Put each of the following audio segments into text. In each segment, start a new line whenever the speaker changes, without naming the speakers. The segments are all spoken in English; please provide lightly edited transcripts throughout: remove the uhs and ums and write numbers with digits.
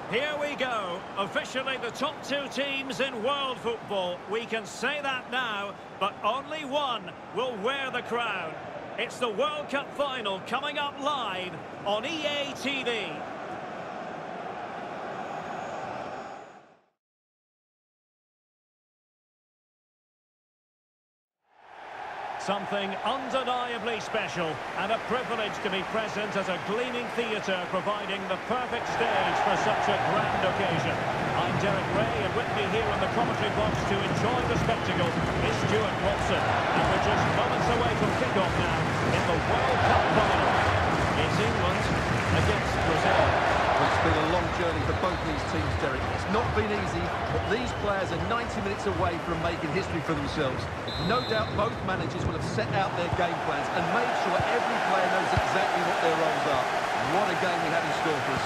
Here we go. Officially the top two teams in world football. We can say that now, but only one will wear the crown. It's the World Cup final coming up live on EA TV. Something undeniably special and a privilege to be present at a gleaming theatre providing the perfect stage for such a grand occasion. I'm Derek Ray, and with me here in the commentary box to enjoy the spectacle is Stuart Watson. And we're just moments away from kickoff now in the World Cup final. It's England against Brazil.
It's been a long journey for both these teams, Derek. It's not been easy, but these players are 90 minutes away from making history for themselves. No doubt both managers will have set out their game plans and made sure every player knows exactly what their roles are. What a game we have in store for us.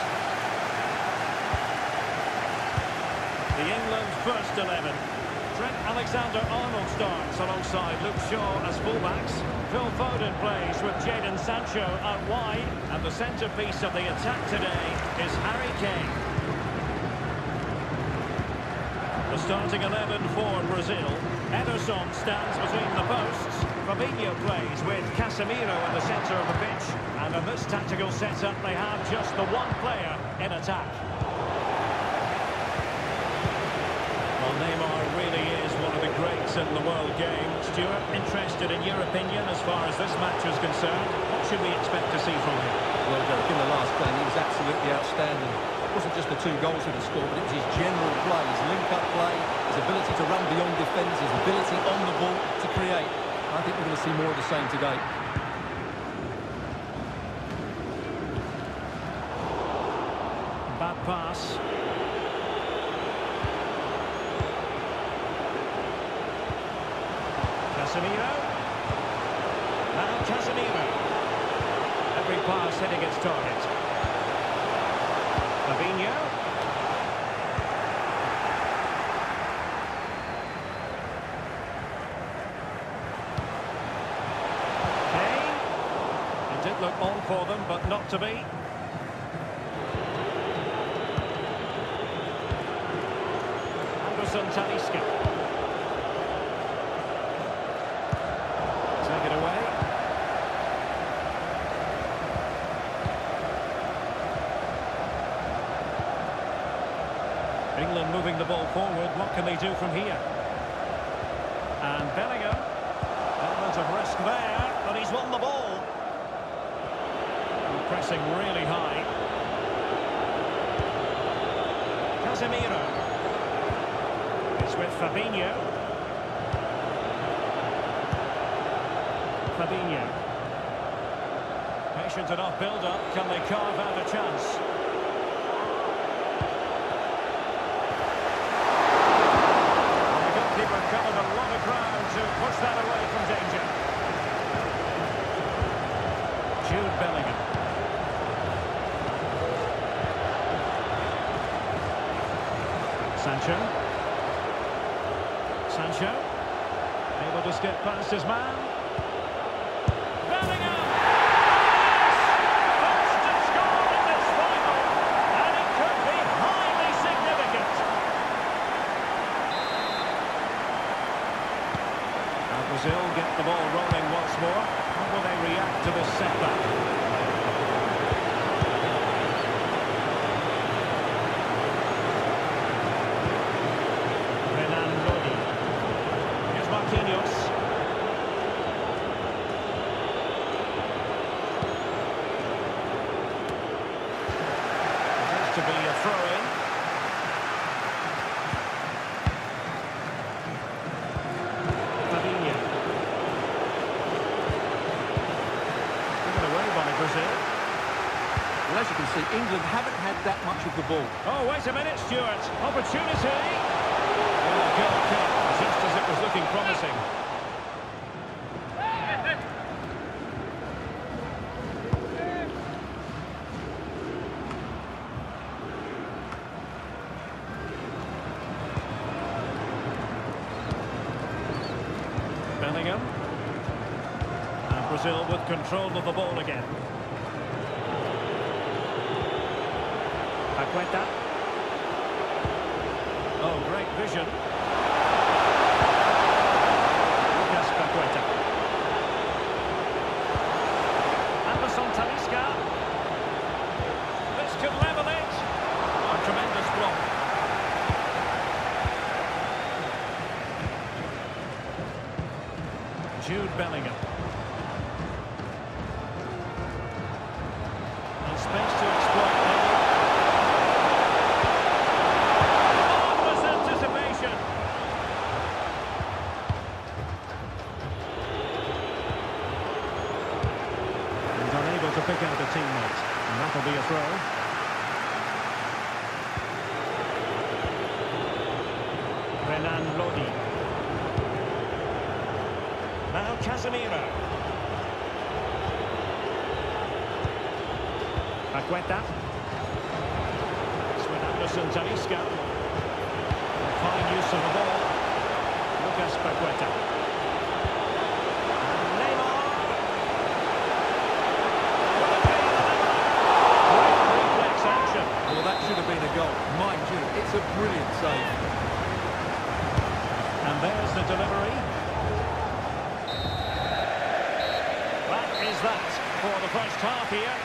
The England first 11. Trent Alexander-Arnold starts alongside Luke Shaw as fullbacks. Phil Foden plays with Jadon Sancho out wide. And the centrepiece of the attack today is Harry Kane. The starting 11 for Brazil. Ederson stands between the posts. Fabinho plays with Casemiro in the centre of the pitch. And in this tactical setup, they have just the one player in attack. Well, Neymar really is one of the greats in the world game. Stuart, interested in your opinion as far as this match is concerned. What should we expect to see from him?
Well, Derek, in the last game, he was absolutely outstanding. It wasn't just the two goals that he scored, but it was his general play, his link-up play, his ability to run beyond defenders, his ability on the ball to create. I think we're going to see more of the same today.
Bad pass. Casemiro. Now Casemiro. Every pass hitting its target. Fabinho. Kane. It did look on for them, but not to be. Anderson Talisca. Take it away. England moving the ball forward. What can they do from here? And Bellingham. Element of risk there, but he's won the ball. And pressing really high. Casemiro. It's with Fabinho. Fabinho. Patient enough build-up. Can they carve out a chance? And the goalkeeper covered a lot of ground to push that away from danger. Jude Bellingham. Sancho. Sancho. Able to skip past his man. Bellingham! First to score in this final, and it could be highly significant. Now Brazil get the ball rolling once more. How will they react to this setback? To be a throw-in. Fabinho. Given away by Brazil.
Well, as you can see, England haven't had that much of the ball.
Oh, wait a minute, Stuart. Opportunity. Well, goal kick, just as it was looking promising. Bellingham. And Brazil with control of the ball again. Paqueta. Oh, great vision. Lucas Paqueta. Anderson Talisca. This could level it. Oh, tremendous block. Jude Bellingham. And space to exploit, maybe. Marvellous anticipation. He's unable to pick out a teammate. And that'll be a throw. Renan Lodi. Now Casemiro. Paqueta. It's with Anderson Talisca. Fine use of the ball. Lucas Paqueta. And Neymar. Great reflex action.
Well, that should have been a goal. Mind you, it's a brilliant save.
And there's the delivery. That is that for the first half here.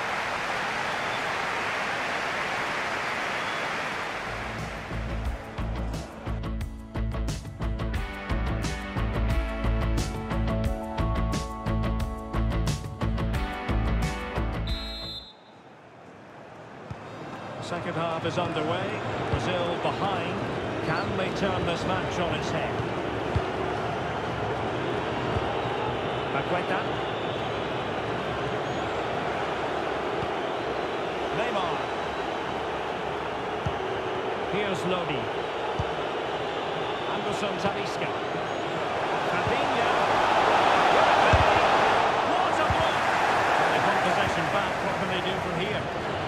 Second half is underway. Brazil behind. Can they turn this match on its head? Paqueta. Neymar. Here's Lodi. Anderson Talisca. Fabinho. What a block! They want possession back. What can they do from here?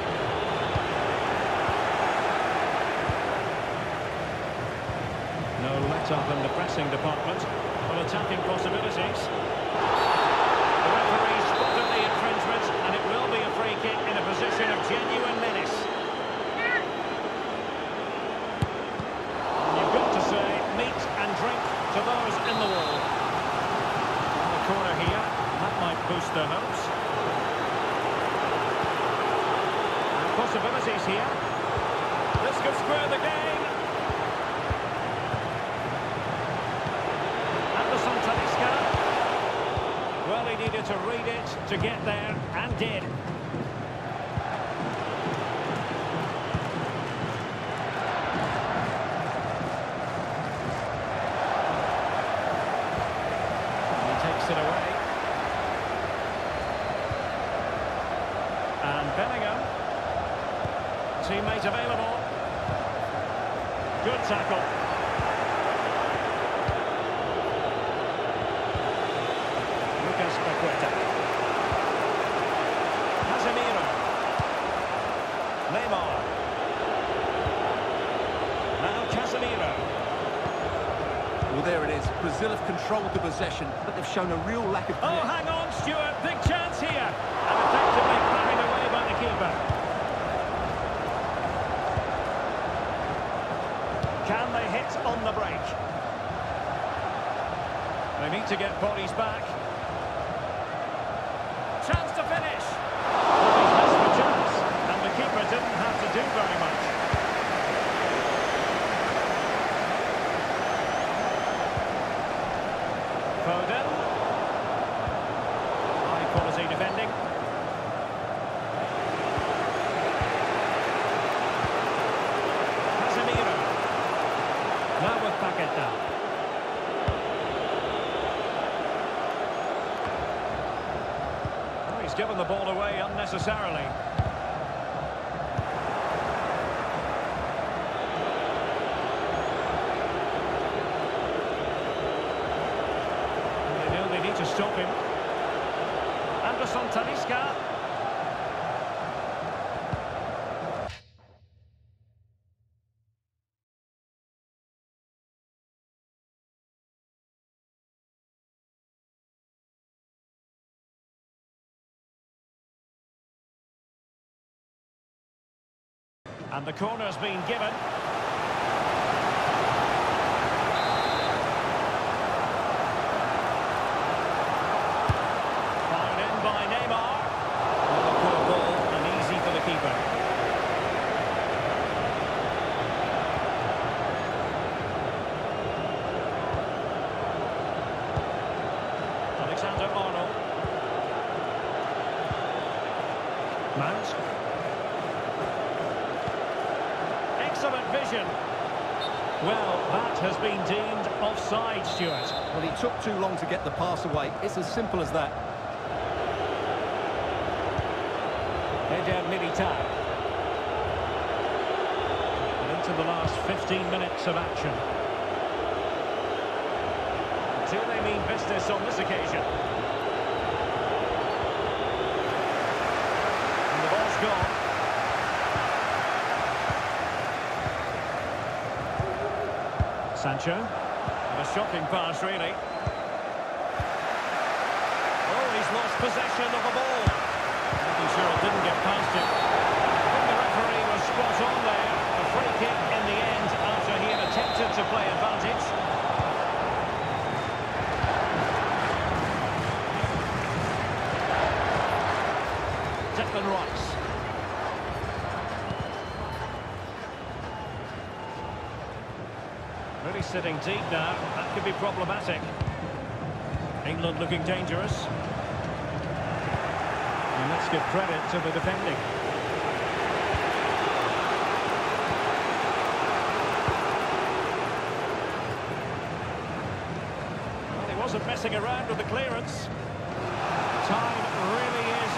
No let-up in the pressing department. Well, attacking possibilities. The referee spotted the infringement, and it will be a free kick in a position of genuine menace. And you've got to say, meat and drink to those in the wall. On the corner here, that might boost their hopes. And possibilities here. This could square the game. Anderson Talisca. Well, he needed to read it to get there, and did. He takes it away. And Bellingham. Teammate available. Good tackle. Paqueta. Casemiro. Neymar. Now Casemiro.
Well, there it is. Brazil have controlled the possession, but they've shown a real lack of...
Oh, hang on, Stuart. Big chance here. And effectively carried away by the keeper. Can they hit on the break? They need to get bodies back. Chance to finish. Well, he's missed the chance, and the keeper didn't have to do very much. Foden. High quality defending. Casemiro. Now with Paqueta. He's given the ball away unnecessarily. They know they need to stop him. Anderson Talisca. And the corner's been given. excellent vision. Well, that has been deemed offside, Stuart.
Well, he took too long to get the pass away. It's as simple as that.
Eder Militao. And into the last 15 minutes of action. Do they mean business on this occasion? And the ball's gone. Sancho. And a shocking pass, really. Oh, he's lost possession of the ball. Making sure it didn't get past him. I think the referee was spot on there. A free kick in the end after he had attempted to play advantage. Declan Rice. Really sitting deep now. That could be problematic. England looking dangerous. And let's give credit to the defending. Well, he wasn't messing around with the clearance. Time really is...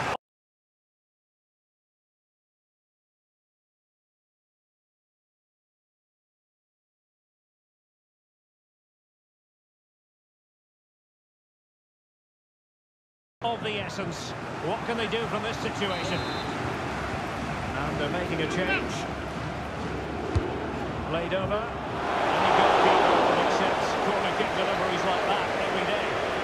of the essence. What can they do from this situation? And they're making a change. Played over. Any goalkeeper accepts corner kick deliveries like that every day.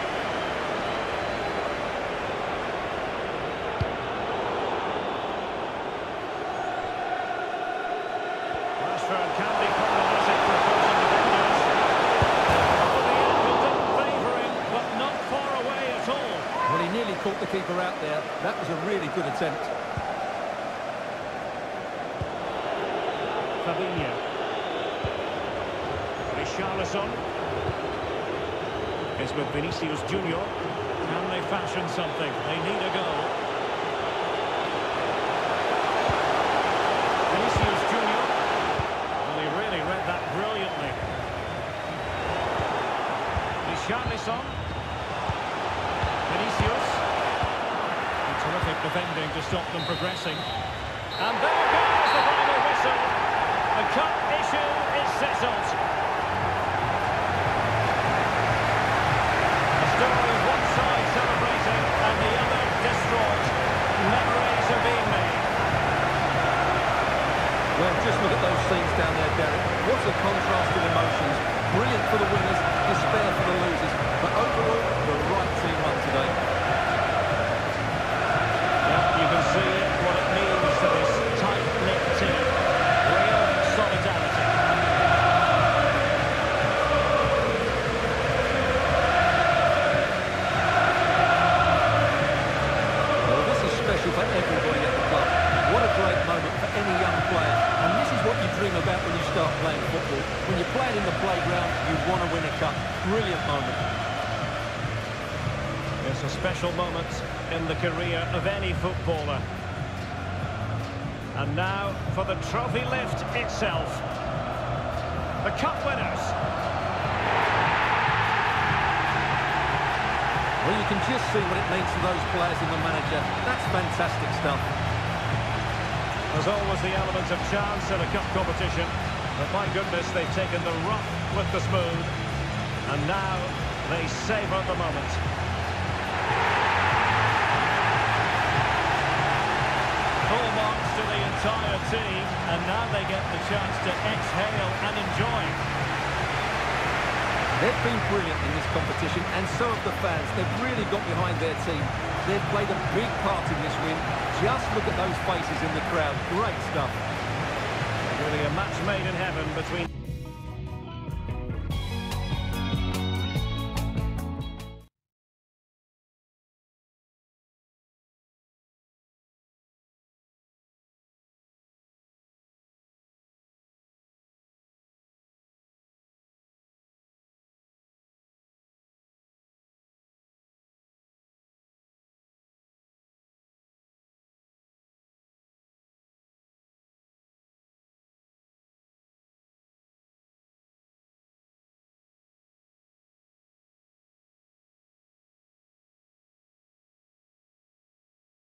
Rashford can be problematic for opposing defenders. Oh, the angle didn't favour him, but not far away at all.
Well, he nearly caught the keeper out there. That was a really good attempt.
Fabinho. Richarlison is with Vinicius Junior. Can they fashion something? They need a goal. Vinicius Junior. Well, he really read that brilliantly. Richarlison. Vinicius. Terrific defending to stop them progressing. And there goes the final whistle. The cup issue is settled. The story of one side celebrating and the other distraught. Memories are being made.
Well, just look at those scenes down there, Derek. What a contrast in emotions. Brilliant for the winners, despair for the losers. But overall, the right team won today.
You can see what it means to this tight-knit team. Real solidarity.
Well, this is special for everybody at the club. What a great moment for any young player. And this is what you dream about when you start playing football. When you're playing in the playground, you want to win a cup. Brilliant moment.
It's a special moment in the career of any footballer. And now for the trophy lift itself. The cup winners.
Well, you can just see what it means to those players and the manager. That's fantastic stuff.
There's always the element of chance in a cup competition. But my goodness, they've taken the rough with the smooth. And now they savour the moment. Full marks to the entire team, and now they get the chance to exhale and enjoy.
They've been brilliant in this competition, and so have the fans. They've really got behind their team. They've played a big part in this win. Just look at those faces in the crowd. Great stuff.
Really a match made in heaven between...